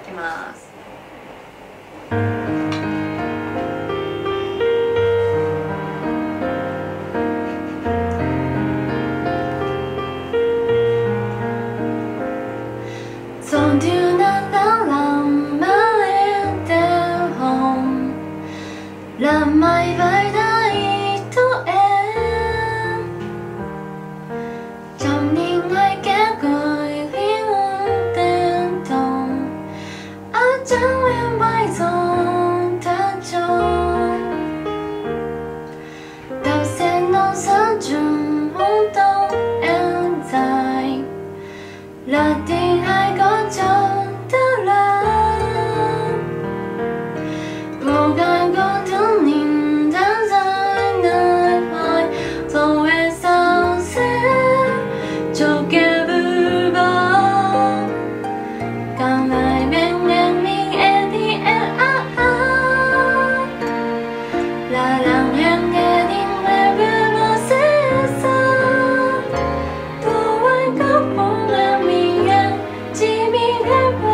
きます。 Så du nalalang maledel home Lamay vardai to em Trong những ngày kẻ cười khi muốn tên tông Ở trong em bay dồn ta trông Đầu sen non sáng trùm hôn tông em dài Là tình hai có trong tương lai Cố gắng có thứ nhìn đáng dài nơi hỏi Rồi em sao sẽ cho kẻ bư bao Càng lại bên mình em thì em Là lặng em nghe tiếng về bư bao sẽ sao Tôi anh có mong là mình em chỉ biết em